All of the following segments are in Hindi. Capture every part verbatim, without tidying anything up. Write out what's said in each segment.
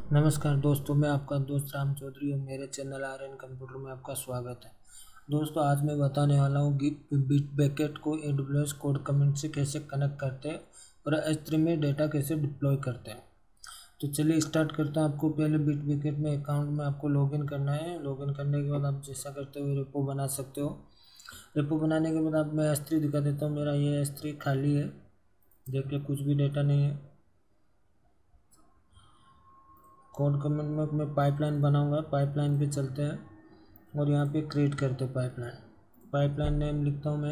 नमस्कार दोस्तों, मैं आपका दोस्त राम चौधरी और मेरे चैनल आर एन कंप्यूटर में आपका स्वागत है। दोस्तों, आज मैं बताने वाला हूँ कि बिटबकेट को A W S code comment से कैसे कनेक्ट करते हैं और एच थ्री में डेटा कैसे डिप्लॉय करते हैं। तो चलिए स्टार्ट करते हैं। आपको पहले बिटबकेट में अकाउंट में आपको लॉगिन करना है। लॉगिन करने के बाद आप जैसा करते हो रेपो बना सकते हो। रेपो बनाने के बाद आप मैं एच थ्री दिखा देता हूँ। मेरा ये एच थ्री खाली है, देखिए कुछ भी डेटा नहीं है। कोड कमेंट में मैं पाइपलाइन बनाऊंगा, पाइपलाइन पे चलते हैं और यहाँ पे क्रिएट करते हैं पाइपलाइन। पाइपलाइन नेम लिखता हूँ मैं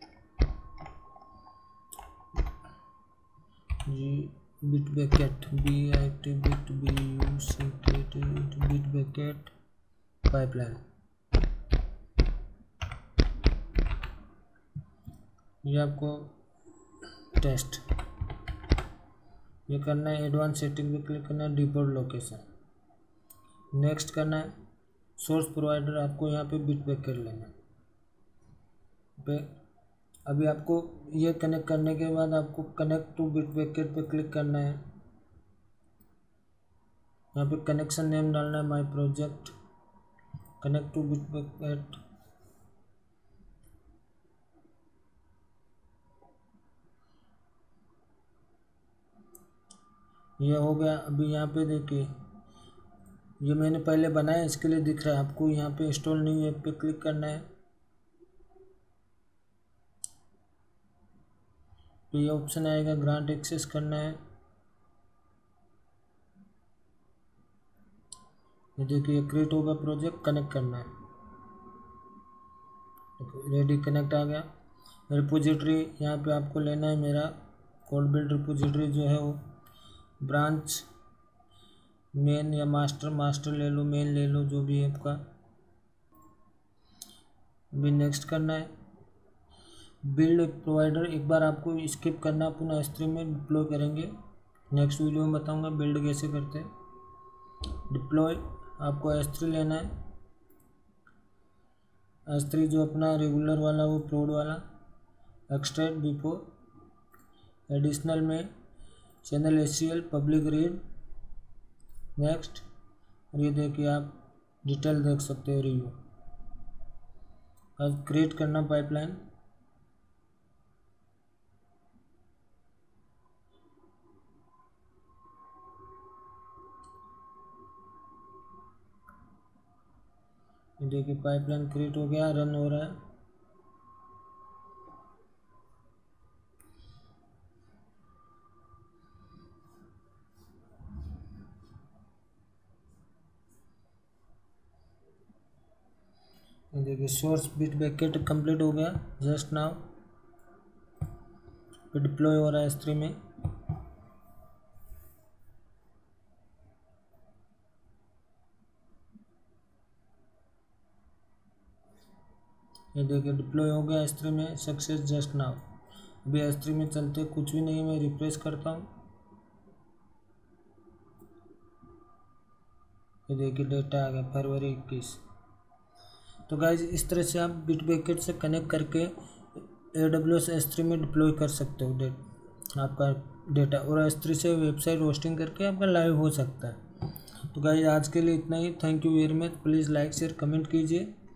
जी Bitbucket, B I T bit B U C K T Bitbucket pipeline. ये आपको टेस्ट ये करना है। एडवांस सेटिंग पे क्लिक करना है। डिफॉल्ट लोकेशन नेक्स्ट करना है। सोर्स प्रोवाइडर आपको यहाँ पे बिटबकेट लेना है पे। अभी आपको ये कनेक्ट करने के बाद आपको कनेक्ट टू बिटबकेट पे क्लिक करना है। यहाँ पे कनेक्शन नेम डालना है my project connect to Bitbucket. ये हो गया। अभी यहाँ पे देखिए ये मैंने पहले बनाया, इसके लिए दिख रहा है आपको। यहाँ पे इंस्टॉल न्यू ऐप पे क्लिक करना है। तो ये ऑप्शन आएगा, ग्रांट एक्सेस करना है। ये देखिए क्रिएट होगा प्रोजेक्ट, कनेक्ट करना है। रेडी कनेक्ट आ गया। रिपोजिटरी यहाँ पे आपको लेना है मेरा कोड बिल्ड रिपोजिटरी जो है वो ब्रांच मेन या मास्टर मास्टर ले लो, मेन ले लो, जो भी है आपका। अभी नेक्स्ट करना है। बिल्ड प्रोवाइडर एक बार आपको स्किप करना, पुनः एच थ्री में डिप्लॉय करेंगे। नेक्स्ट वीडियो में बताऊंगा बिल्ड कैसे करते हैं। डिप्लॉय आपको एच थ्री लेना है। एच थ्री जो अपना रेगुलर वाला वो प्रोड वाला। एक्सट्रैक्ट बिफोर एडिशनल में channel H C L public read next. और ये देखिए आप डिटेल देख सकते हो रिव्यू। अब क्रिएट करना पाइपलाइन। ये देखिए पाइपलाइन क्रिएट हो गया, रन हो रहा है। ये देखिए सोर्स बिटबकेट कंप्लीट हो गया जस्ट नाउ। डिप्लॉय हो रहा है एच थ्री में। ये देखिए डिप्लॉय हो गया एच थ्री में सक्सेस जस्ट नाउ। अभी एच थ्री में चलते कुछ भी नहीं, मैं रिफ्रेश करता हूँ। ये देखिए डेटा आ गया फरवरी इक्कीस। तो गाइज इस तरह से आप बिटबकेट से कनेक्ट करके A W S H three में डिप्लॉय कर सकते हो डेट आपका डेटा, और एच थ्री से वेबसाइट होस्टिंग करके आपका लाइव हो सकता है। तो गाइज आज के लिए इतना ही। Thank you very much. Please like share comment कीजिए।